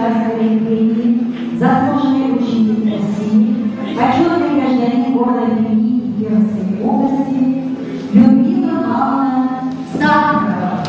Скорик премии, заслуженный ученик России, почетный гражданин города Тюмени и Кировской области, Людмила Сахарова.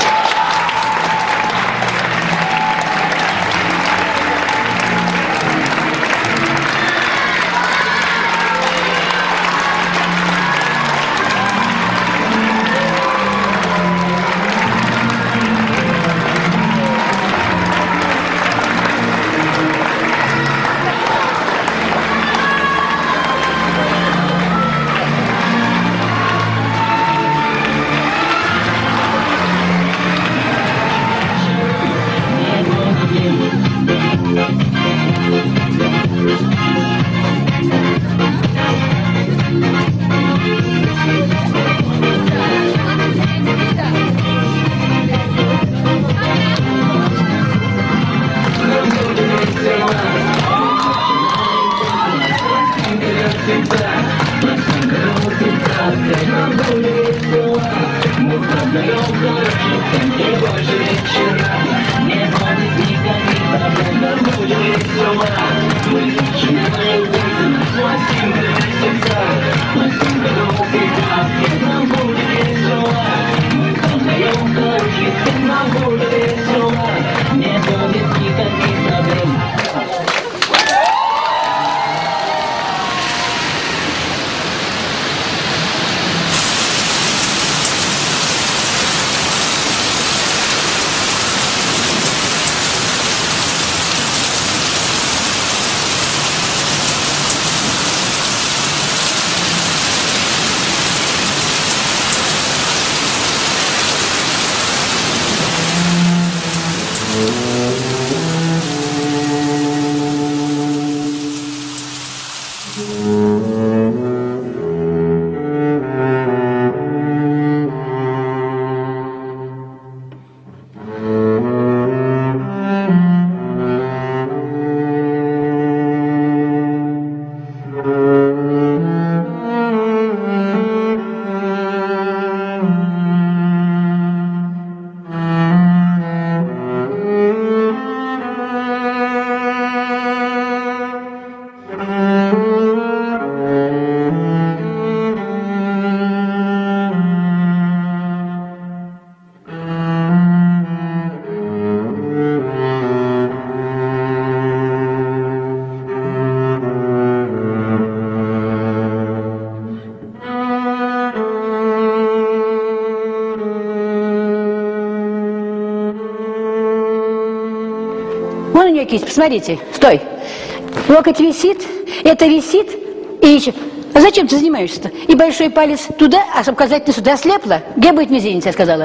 Посмотрите, стой. Локоть висит, это висит, и еще. А зачем ты занимаешься-то? И большой палец туда, а указательный сюда слепла. Где будет мизинец, я сказала?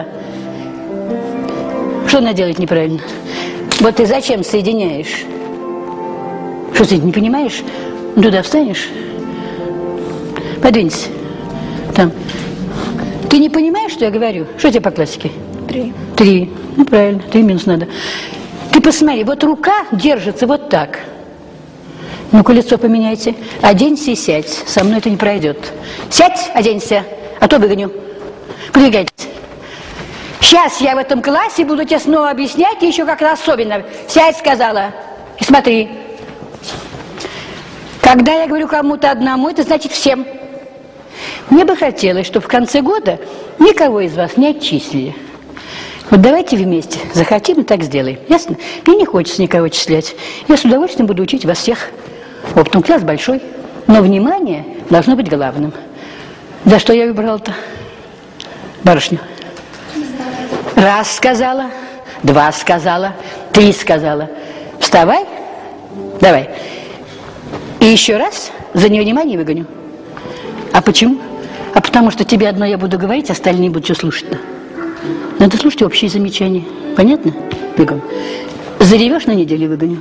Что она делает неправильно? Вот ты зачем соединяешь? Что ты не понимаешь? Туда встанешь? Подвинься. Там. Ты не понимаешь, что я говорю? Что тебе по классике? 3. 3. Ну, правильно, 3 минус надо. Ты посмотри, вот рука держится вот так. Ну-ка, лицо поменяйте. Оденься и сядь. Со мной это не пройдет. Сядь, оденься, а то выгоню. Подвигайтесь. Сейчас я в этом классе буду тебе снова объяснять, и еще как-то особенно. Сядь, сказала, и смотри. Когда я говорю кому-то одному, это значит всем. Мне бы хотелось, чтобы в конце года никого из вас не отчислили. Вот давайте вместе захотим и так сделаем. Ясно? Мне не хочется никого отчислять. Я с удовольствием буду учить вас всех. Оптом класс большой. Но внимание должно быть главным. За что я выбрала-то? Барышню. Раз сказала, 2 сказала, 3 сказала. Вставай. Давай. И еще раз за нее внимание выгоню. А почему? А потому что тебе одно я буду говорить, остальные будут все слушать-то. Надо слушать общие замечания. Понятно? Бегом. Заревешь, на неделю выгоню.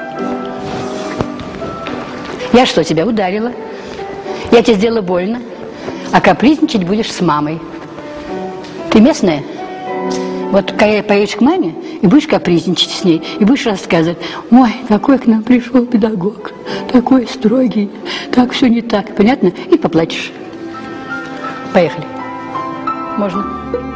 Я что, тебя ударила? Я тебе сделала больно. А капризничать будешь с мамой. Ты местная? Вот когда поедешь к маме и будешь капризничать с ней, и будешь рассказывать: ой, какой к нам пришел педагог, такой строгий, так все не так. Понятно? И поплачешь. Поехали. Можно?